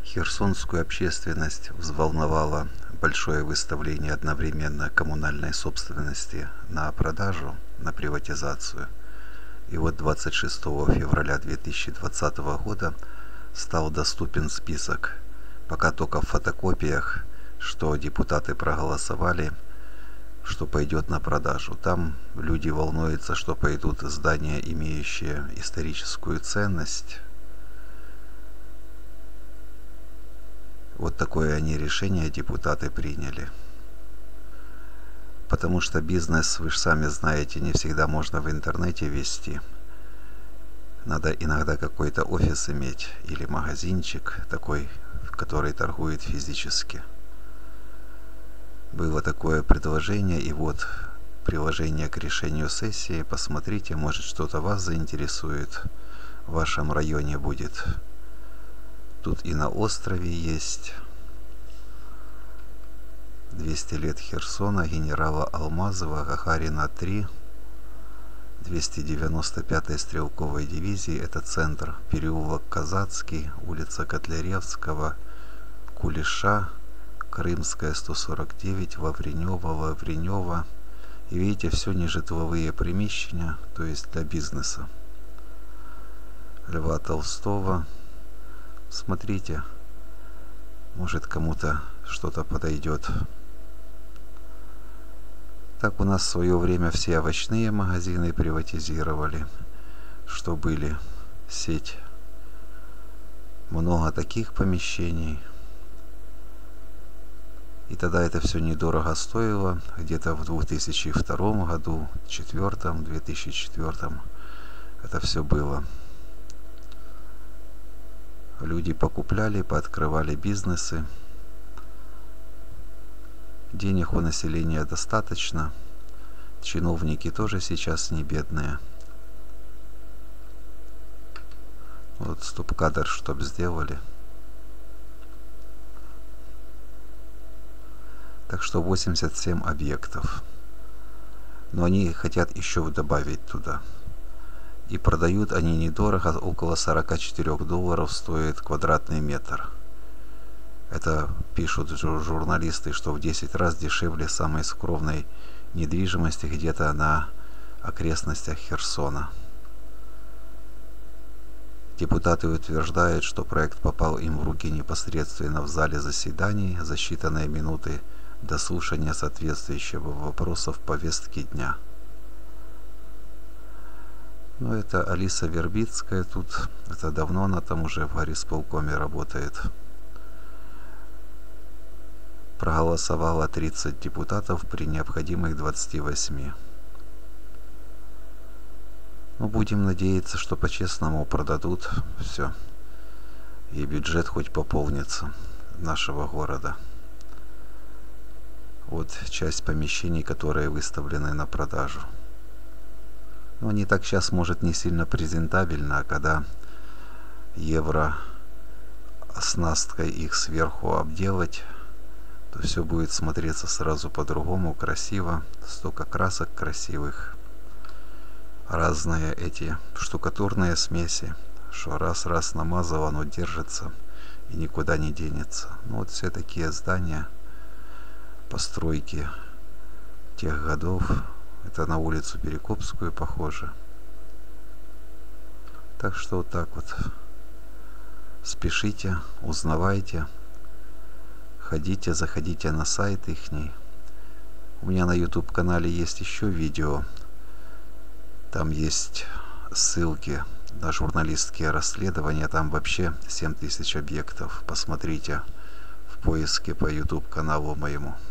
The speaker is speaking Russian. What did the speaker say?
Херсонскую общественность взволновало большое выставление одновременно коммунальной собственности на продажу, на приватизацию. И вот 26 февраля 2020 года стал доступен список, пока только в фотокопиях, что депутаты проголосовали, что пойдет на продажу. Там люди волнуются, что пойдут здания, имеющие историческую ценность. Вот такое они решение депутаты приняли. Потому что бизнес, вы же сами знаете, не всегда можно в интернете вести. Надо иногда какой-то офис иметь или магазинчик такой, который торгует физически. Было такое предложение, и вот приложение к решению сессии. Посмотрите, может что-то вас заинтересует. В вашем районе будет. Тут и на острове есть 200 лет Херсона, генерала Алмазова, Гагарина 3, 295-й стрелковой дивизии, это центр, переулок Казацкий, улица Котляревского, Кулеша, Крымская 149, Лавренева. И видите, все нежитловые примещения, то есть для бизнеса. Льва Толстого. Смотрите, может кому-то что-то подойдет. Так у нас в свое время все овощные магазины приватизировали, что были, сеть. Много таких помещений. И тогда это все недорого стоило, где-то в 2002 году, 2004 это все было. Люди покупляли, пооткрывали бизнесы. Денег у населения достаточно. Чиновники тоже сейчас не бедные. Вот стоп-кадр, чтоб сделали. Так что 87 объектов. Но они хотят еще добавить туда. И продают они недорого, около $44 стоит квадратный метр. Это пишут журналисты, что в 10 раз дешевле самой скромной недвижимости где-то на окрестностях Херсона. Депутаты утверждают, что проект попал им в руки непосредственно в зале заседаний за считанные минуты до слушания соответствующего вопросов повестки дня. Ну, это Алиса Вербицкая тут. Это давно она там уже в горисполкоме работает. Проголосовало 30 депутатов при необходимых 28. Ну, будем надеяться, что по-честному продадут все. И бюджет хоть пополнится нашего города. Вот часть помещений, которые выставлены на продажу. Но они так сейчас, может, не сильно презентабельно, а когда евро оснасткой их сверху обделать, то все будет смотреться сразу по-другому, красиво. Столько красок красивых. Разные эти штукатурные смеси, что раз-раз намазал, оно держится и никуда не денется. Ну вот все такие здания, постройки тех годов. Это на улицу Перекопскую похоже. Так что вот так вот. Спешите, узнавайте. Ходите, заходите на сайт ихний. У меня на YouTube канале есть еще видео. Там есть ссылки на журналистские расследования. Там вообще 7000 объектов. Посмотрите в поиске по YouTube каналу моему.